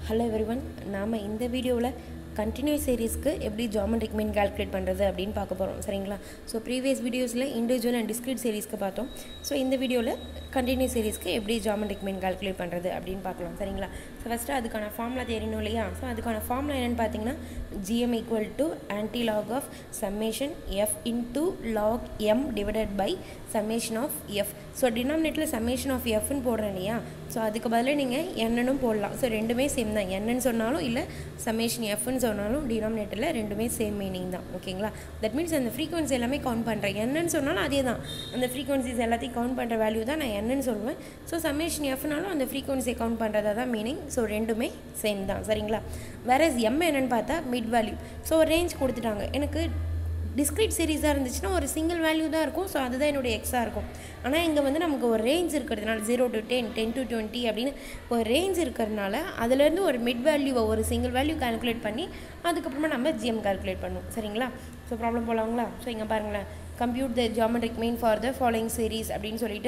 Hello everyone, நாம இந்த வீடியோவில் கண்டினியூஸ் சீரீஸ்க்கு எப்படி ஜியோமெட்ரிக் மீன் கால்குலேட் பண்ணுறது அப்படின்னு பார்க்க போகிறோம் சரிங்களா. ஸோ ப்ரீவியஸ் வீடியோஸில் இண்டிவிஜுவல் அண்ட் டிஸ்க்ரீட் சீரீஸ்க்கு பார்த்தோம். ஸோ இந்த வீடியோவில் கண்டினியூஸ் சீரீஸ்க்கு எப்படி ஜியோமெட்ரிக் மீன் கால்குலேட் பண்ணுறது அப்படின்னு பார்க்கலாம் சரிங்களா. ஸோ ஃபஸ்ட்டு அதுக்கான ஃபார்முலா தெரியணும் இல்லையா. ஸோ அதுக்கான ஃபார்முலா என்னென்னு பார்த்தீங்கன்னா GM equal to anti log of summation F into log M divided by summation of F. So டினாமினேட்டில் சம்மேஷன் ஆஃப் எஃப்னு போடுறேன் இல்லையா. ஸோ அதுக்கு பதிலாக நீங்கள் என்னன்னு போடலாம். ஸோ ரெண்டுமே சேம் தான், என்னன்னு சொன்னாலும் இல்லை சம்மேஷன் எஃப்னு சொன்னாலும் டினாமினேட்டரில் ரெண்டுமே சேம் மீனிங் தான் ஓகேங்களா. தட் மீன்ஸ் அந்த ஃப்ரீக்வன்சி எல்லாமே கவுண்ட் பண்ணுறேன். என்னன்னு சொன்னாலும் அதே தான், அந்த ஃப்ரீக்வன்சிஸ் எல்லாத்தையும் கவுண்ட் பண்ணுற வேல்யூ தான் நான் என்னன்னு சொல்லுவேன். ஸோ சம்மேஷன் எஃப்னாலும் அந்த ஃப்ரீக்வன்சியை கவுண்ட் பண்ணுறதா தான் மீனிங். ஸோ ரெண்டுமே சேம் தான் சரிங்களா. வேற எம் என்னன்னு பார்த்தா மிட் வேல்யூ. ஸோ ரேஞ்ச் கொடுத்துட்டாங்க. எனக்கு டிஸ்க்ரீட் சீரீஸாக இருந்துச்சுன்னா ஒரு சிங்கிள் வேல்யூ தான் இருக்கும். ஸோ அதுதான் என்னுடைய எக்ஸாக இருக்கும். ஆனால் இங்கே வந்து நமக்கு ஒரு ரேஞ்ச் இருக்கிறதுனால 0 to 10, 10 to 20 அப்படின்னு ஒரு ரேஞ்ச் இருக்கிறதுனால அதுலேருந்து ஒரு மிட் வேல்யூவை ஒரு சிங்கிள் வேல்யூ கால்குலேட் பண்ணி அதுக்கப்புறமா நம்ம GM கால்குலேட் பண்ணுவோம் சரிங்களா. So problem போகலாங்களா. ஸோ இங்கே பாருங்களேன், compute the geometric mean for the following series அப்படின்னு சொல்லிட்டு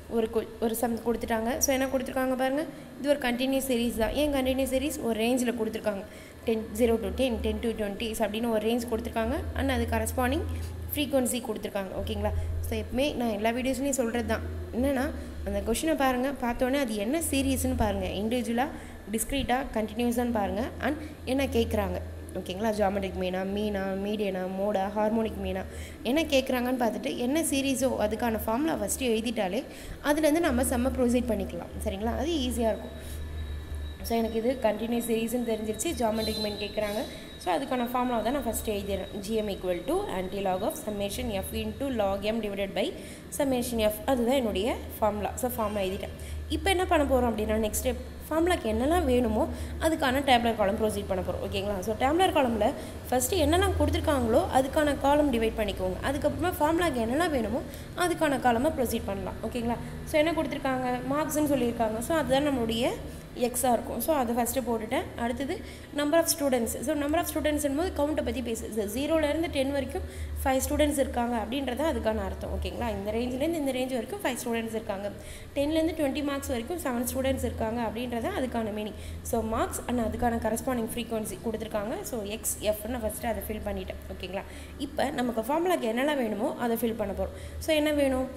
ஒரு சம் கொடுத்துட்டாங்க. ஸோ என்ன கொடுத்துருக்காங்க பாருங்கள், இது ஒரு கண்டினியூஸ் சீரீஸ் தான். ஏன் கண்டினியூஸ் சீரீஸ் ஒரு ரேஞ்சில் கொடுத்துருக்காங்க. 0 to 10, 10 to 20 அப்படின்னு ஒரு ரேஞ்ச் கொடுத்துருக்காங்க. அண்ட் அது கரஸ்பாண்டிங் ஃப்ரீக்வன்சி கொடுத்துருக்காங்க ஓகேங்களா. ஸோ எப்பவுமே நான் எல்லா வீடியோஸ்லையும் சொல்கிறது தான் என்னென்னா, அந்த கொஷினை பாருங்கள், பார்த்தோன்னே அது என்ன சீரீஸ்ன்னு பாருங்கள், இண்டிவிஜுவலாக டிஸ்க்ரீட்டாக கண்டினியூஸான்னு பாருங்கள். அண்ட் என்ன கேட்குறாங்க ஓகேங்களா, ஜியோமெட்ரிக் மீனா, மீடியனா, மோடா, ஹார்மோனிக் மீனா என்ன கேட்குறாங்கன்னு பார்த்துட்டு என்ன சீரீஸோ அதுக்கான ஃபார்முலா ஃபஸ்ட்டு எழுதிட்டாலே அதுலேருந்து நம்ம செம்ம ப்ரொசீட் பண்ணிக்கலாம் சரிங்களா. அது ஈஸியாக இருக்கும். ஸோ எனக்கு இது கண்டினியூஸ் சீரீஸ்ன்னு தெரிஞ்சிருச்சு, ஜியோமெட்ரிக் மீன் கேட்குறாங்க. ஸோ அதுக்கான ஃபார்முலா தான் நான் ஃபஸ்ட்டு எழுதிடுறேன். GM equal to anti log of summation F into log M divided by summation F. அதுதான் என்னுடைய ஃபார்முலா. ஸோ ஃபார்முலா எழுதிட்டேன். இப்போ என்ன பண்ண போகிறோம் அப்படின்னா, நெக்ஸ்ட் ஸ்டெப் ஃபார்முலாக்கு என்னெல்லாம் வேணுமோ அதுக்கான டேப்லர் காலம் ப்ரொசீட் பண்ண போகிறோம் ஓகேங்களா. ஸோ டேப்லர் காலமில் ஃபஸ்ட்டு என்னெல்லாம் கொடுத்துருக்காங்களோ அதுக்கான காலம் டிவைட் பண்ணிக்கோங்க. அதுக்கப்புறமா ஃபார்முலாக்கு என்னெல்லாம் வேணுமோ அதுக்கான காலமாக ப்ரொசீட் பண்ணலாம் ஓகேங்களா. ஸோ என்ன கொடுத்துருக்காங்க, மார்க்ஸ்ன்னு சொல்லியிருக்காங்க. ஸோ அதுதான் நம்மளுடைய எக்ஸாக இருக்கும். ஸோ அதை ஃபஸ்ட்டு போட்டுட்டேன். அடுத்தது number of students. So number of ஸ்டூடெண்ட்ஸ்னும் போது கவுண்ட்டை பற்றி பேசுது. 0லேருந்து 10 வரைக்கும் 5 ஸ்டூடெண்ட்ஸ் இருக்காங்க அப்படின்றத அதுக்கான அர்த்தம் ஓகேங்களா. இந்த ரேஞ்சிலேருந்து இந்த ரேஞ்ச் வரைக்கும் 5 ஸ்டூடெண்ட்ஸ் இருக்காங்க. 10லேருந்து 20 மார்க்ஸ் வரைக்கும் 7 ஸ்டூடெண்ட்ஸ் இருக்காங்க அப்படின்றத அதுக்கான மீனிங். ஸோ மார்க்ஸ் அண்ட் அதுக்கான கரஸ்பாண்டிங் ஃப்ரீக்வன்சி கொடுத்துருக்காங்க. ஸோ எஃப்னு ஃபஸ்ட்டு அதை ஃபில் பண்ணிட்டேன் ஓகேங்களா. இப்போ நமக்கு ஃபார்முலாக்கு என்னெல்லாம் வேணுமோ அதை ஃபில் பண்ண போகிறோம். ஸோ என்ன வேணும்,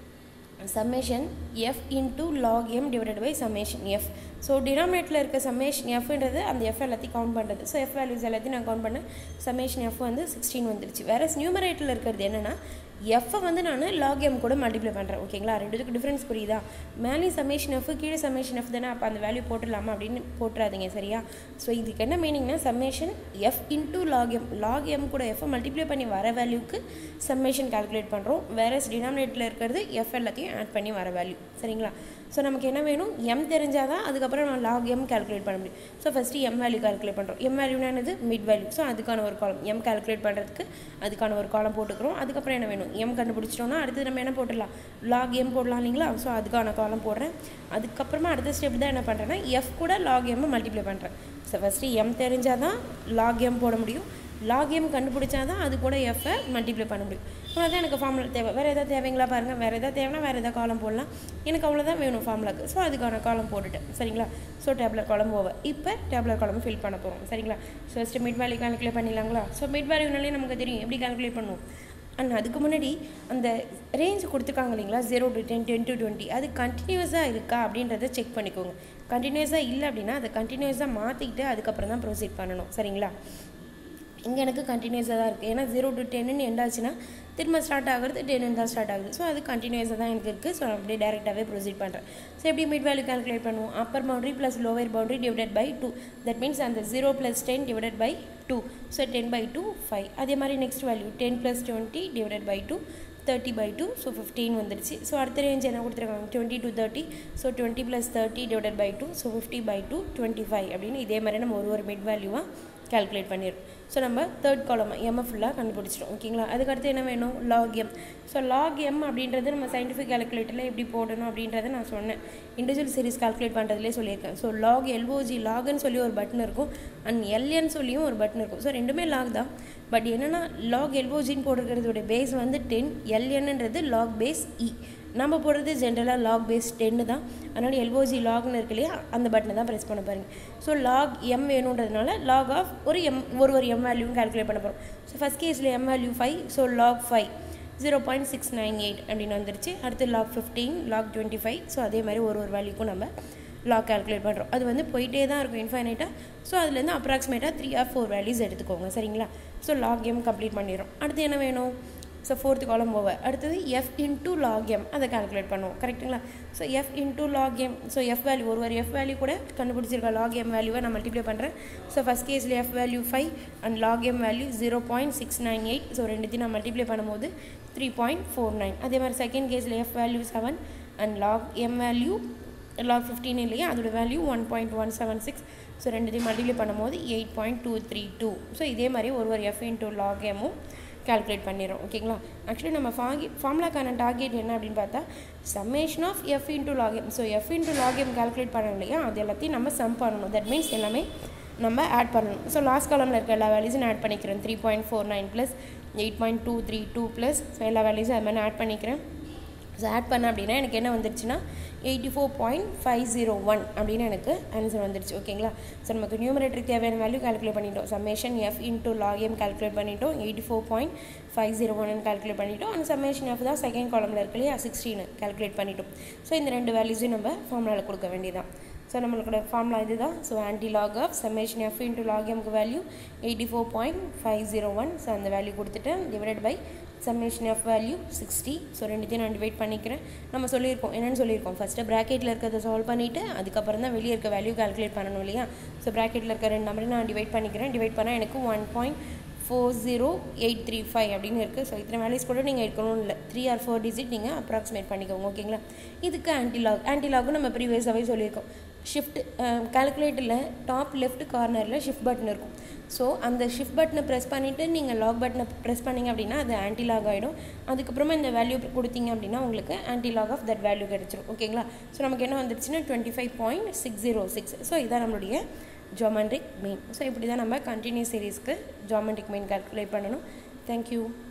summation F into log M divided by summation F. So டினாமினேட்டில் இருக்க சம்மேஷன் எஃப்ன்றது அந்த எஃப் எல்லாத்தையும் கவுண்ட் பண்ணுறது. ஸோ எஃப் வேல்யூஸ் எல்லாத்தையும் நான் கவுண்ட் பண்ணேன். சம்மேஷன் எஃப் வந்து 16 வந்துருச்சு. வேறு நியூமரேட்டில் இருக்கிறது என்னென்னா, எஃப்பை வந்து நான் லாக் எம் கூட மல்டிப்ளை பண்ணுறேன் ஓகேங்களா. ரெண்டுத்துக்கு டிஃப்ரென்ஸ் புரியுதா. மேலே சம்மேஷன் எஃப், கீழே சம்மேஷன் எஃப் தானே, அப்போ அந்த வேல்யூ போட்டுடலாமா அப்படின்னு போட்டுறாதீங்க சரியா. ஸோ இதுக்கு என்ன மீனிங்னா, summation F into log M, log M கூட எஃப்பை மல்டிப்ளை பண்ணி வர வேல்யூக்கு சம்மேஷன் கால்குலேட் பண்ணுறோம். வேறு டினாமினேட்டில் இருக்கிறது எஃப் எல்லாத்தையும் ஆட் பண்ணி வர வேல்யூ சரிங்களா. ஸோ நமக்கு என்ன வேணும், எம் தெரிஞ்சால் தான் அதுக்கப்புறம் நான் லாக் எம் கால்குலேட் பண்ண முடியும். So first M value calculate பண்ணுறோம். எம் வேல்யூனானது மிட் வேல்யூ. ஸோ அதுக்கான ஒரு காலம் எம் கால்குலேட் பண்ணுறதுக்கு அதுக்கான ஒரு காலம் போட்டுக்கிறோம். அதுக்கப்புறம் என்ன வேணும், எம் கண்டுபிடிச்சிட்டோன்னா அடுத்தது நம்ம என்ன போட்டுடலாம், லாக் எம் போடலாம் இல்லைங்களா. ஸோ அதுக்கான காலம் போடுறேன். அதுக்கப்புறமா அடுத்த ஸ்டெப் தான் என்ன பண்ணுறேன்னா, எஃப் கூட லாக் எம்மை மல்டிப்ளை பண்ணுறேன். ஸோ ஃபஸ்ட்டு எம் தெரிஞ்சால் தான் லாக் எம் போட முடியும். லாக் எம் கண்டுபிடிச்சா தான் அது கூட எஃப்பை மல்டிப்ளை பண்ண முடியும். அவ்வளோதான் எனக்கு ஃபார்முலா தேவை. வேறு எதாவது தேவைங்களா பாருங்கள், வேறு எதாவது தேவைன்னா வேறு எதாவது காலம் போடலாம். எனக்கு அவ்வளோதான் வேணும் ஃபார்முலாக்கு. ஸோ அதுக்கான காலம் போட்டுட்டேன் சரிங்களா. ஸோ டேப்லர் காலம் ஓவர். இப்போ டேப்லர் காலம் ஃபில் பண்ண போகிறோம் சரிங்களா. So first mid value calculate பண்ணிடலாங்களா. ஸோ மிட் வேல்யூனாலே நமக்கு தெரியும் எப்படி கால்குலேட் பண்ணுவோம். அண்ட் அதுக்கு முன்னாடி அந்த ரேஞ்ச் கொடுத்துருக்காங்க இல்லைங்களா, 0 to 10, 10 to 20, அது கண்டினியூஸாக இருக்கா அப்படின்றத செக் பண்ணிக்கோங்க. கண்டினியூஸாக இல்லை அப்படின்னா அதை கண்டினியூஸாக மாற்றிக்கிட்டு அதுக்கப்புறம் தான் ப்ரொசீட் பண்ணணும் சரிங்களா. இங்கே எனக்கு கண்டினியூஸாக தான் இருக்குது. ஏன்னா 0 to 10 எண்டாச்சுன்னா திரும்ப ஸ்டார்ட் ஆகுறது 10 தான் ஸ்டார்ட் ஆகுது. ஸோ அது கண்டினியூஸாக தான் எனக்கு இருக்குது. ஸோ அப்படியே டேரெக்டாகவே ப்ரொசீட் பண்ணுறேன். ஸோ எப்படி மிட் வேல்யூ கால்குலேட் பண்ணுவோம், upper boundary plus lower boundary divided by 2. That means அந்த 0 + 10 டிவைடட் பை 2. ஸோ 10/2 5. அதே மாதிரி next value 10 + 20 divided by 2 30/2. So 15 வந்துடுச்சு. ஸோ அடுத்த ரேஞ்ச் என்ன கொடுத்துருக்காங்க, 20 to 30. So 20 + 30 divided by 2. So 50/2 25 அப்படின்னு இதே மாதிரி நம்ம ஒரு மிட் வேல்யூவாக கால்குலேட் பண்ணிடுறோம். ஸோ நம்ம தேர்ட் காலம் எம்மை ஃபுல்லாக கண்டுபிடிச்சிட்டோம் ஓகேங்களா. அதுக்கடுத்து என்ன வேணும், log M. So log M அப்படின்றது நம்ம சயின்டிஃபிக் கால்குலேட்டரில் எப்படி போடணும் அப்படின்றத நான் சொன்னேன். இண்டிவிஜுவல் சீரிஸ் கால்குலேட் பண்ணுறதுலேயே சொல்லியிருக்கேன். ஸோ லாக் LOG, லாக்னு சொல்லி ஒரு பட்டன் இருக்கும். அண்ட் LN சொல்லியும் ஒரு பட்டன் இருக்கும். ஸோ ரெண்டுமே லாக் தான். பட் என்னென்னா லாக் LOGன்னு போடுறதோட பேஸ் வந்து 10, LNன்றது லாக் பேஸ் E. நம்ம போடுறது ஜென்ரலாக லாக் பேஸ் 10 தான். அதனால் எல்ஓஜி லாக்னு இருக்கு இல்லையா, அந்த பட்டனை தான் ப்ரெஸ் பண்ண பாருங்க. ஸோ லாக் எம் வேணுன்றதுனால லாக் ஆஃப் ஒரு எம் வேல்யூவும் கால்குலேட் பண்ண போகிறோம். ஸோ ஃபஸ்ட் கேஸில் எம் வேல்யூ 5, ஸோ லாக் 5 0.698 அப்படின்னு வந்துருச்சு. அடுத்து லாக் 15, லாக் 25. ஸோ அதே மாதிரி ஒரு வேல்யூக்கும் நம்ம லாக் கால்குலேட் பண்ணுறோம். அது வந்து போயிட்டே தான் இருக்கும் இன்ஃபைனைட்டாக. ஸோ அதுலேருந்து அப்ராக்சிமேட்டாக 3 or 4 வேல்யூஸ் எடுத்துக்கோங்க, சரிங்களா? ஸோ லாக் எம் கம்ப்ளீட் பண்ணிடுறோம். அடுத்து என்ன வேணும்? So 4th column over. அடுத்தது எஃப் இன்டூ லாக் எம், அதை கால்குலேட் பண்ணுவோம், கரெக்டுங்களா? So F into log M, so F value ஒரு எஃப் வேல்யூ கூட கண்டுபிடிச்சிருக்க லாக் எம் வேல்யூவை நான் மல்டிப்ளை பண்ணுறேன். ஸோ ஃபஸ்ட் கேஸில் F value 5 and log M value 0.698. So ரெண்டுத்தையும் நான் மல்டிப்ளை பண்ணும்போது 3.49. அதே மாதிரி செகண்ட் கேஸில் F value 7 and log M value log 15 இல்லையா, அதோட வேல்யூ 1.176. ஸோ ரெண்டுத்தையும் மல்டிப்ளை பண்ணும்போது 8.232. ஸோ இதே மாதிரி ஒரு எஃப் இன்டூ லாக் எம்மும் கால்குலேட் பண்ணிடுறோம், ஓகேங்களா? ஆக்சுவலி நம்ம ஃபார்முலாக்கான டார்கெட் என்ன அப்படின்னு பார்த்தா summation of F into log M. So F into log M calculate பண்ணணும் இல்லையா, அது எல்லாத்தையும் நம்ம சம் பண்ணணும். தட் மீன்ஸ் எல்லாமே நம்ம ஆட் பண்ணணும். ஸோ லாஸ்ட் காலமில் இருக்க எல்லா வேல்யூஸும் ஆட் பண்ணிக்கிறேன். 3.49 ப்ளஸ் 8.232 ப்ளஸ் ஸோ எல்லா வேல்யூஸும் அது மாதிரி ஆட் பண்ணிக்கிறேன். ஸோ ஆட் பண்ண அப்படின்னா எனக்கு என்ன வந்துருச்சுன்னா 84.501 அப்படின்னு எனக்கு ஆன்சர் வந்துருச்சு, ஓகேங்களா? ஸோ நமக்கு நியூமரேட்டருக்கு தேவையான வேல்யூ கால்குலேட் பண்ணிட்டோம். Summation F into log M calculate பண்ணிட்டோம். 84.501 கால்குலேட் பண்ணிட்டோம். அந்த சம்மேஷன் எஃப் தான் செகண்ட் காலமில் இருக்கு இல்லையா, 16 கால்குலேட் பண்ணிட்டோம். ஸோ இந்த ரெண்டு வேல்யூஸையும் நம்ம ஃபார்முலாவில் கொடுக்க வேண்டியதான். ஸோ நம்மளோட ஃபார்முலா இது தான். So anti log of summation F into log எம்க்கு வேல்யூ 84.501. ஸோ அந்த வேல்யூ கொடுத்துட்டு divided by summation F value 60. So ரெண்டுத்தையும் நான் டிவைட் பண்ணிக்கிறேன். நம்ம சொல்லியிருக்கோம், என்னென்னு சொல்லியிருக்கோம், ஃபஸ்ட்டு ப்ராக்கெட்டில் இருக்கிறத சால்வ் பண்ணிவிட்டு அதுக்கப்புறம் தான் வெளியே இருக்க வேல்யூ கால்குலேட் பண்ணணும் இல்லையா. ஸோ ப்ராக்கெட்டில் இருக்க ரெண்டு நம்பரையும் நான் டிவைட் பண்ணிக்கிறேன். டிவைட் பண்ணால் எனக்கு 1.40835 அப்படின்னு இருக்குது. ஸோ இத்தனை வேல்யூஸ் கூட நீங்கள் எடுக்கணும்னு இல்லை, 3 or 4 டிஜிட் நீங்கள் அப்ராக்சிமேட் பண்ணிக்கோங்க, ஓகேங்களா? இதுக்கு ஆன்டிலாகும் நம்ம ப்ரீவியஸாகவே சொல்லியிருக்கோம். ஷிஃப்ட் கால்குலேட்டரில் டாப் லெஃப்ட் கார்னரில் ஷிஃப்ட் பட்டன் இருக்கும். ஸோ அந்த ஷிஃப்ட் பட்டனை ப்ரெஸ் பண்ணிவிட்டு நீங்கள் லாக் பட்டனை ப்ரெஸ் பண்ணிங்க அப்படின்னா அது ஆன்டிலாக் ஆகிடும். அதுக்கப்புறமா இந்த வேல்யூ கொடுத்தீங்க அப்படின்னா உங்களுக்கு ஆன்டிலாக் ஆஃப் தட் வேல்யூ கிடச்சிரும், ஓகேங்களா? ஸோ நமக்கு என்ன வந்துருச்சுன்னா 25.606. ஸோ இதான் நம்மளுடைய ஜாமெட்ரிக் மீன். ஸோ இப்படி தான் நம்ம கண்டினியூஸ் சீரீஸ்க்கு ஜாமெட்ரிக் மீன் கால்குலேட் பண்ணணும். தேங்க்யூ.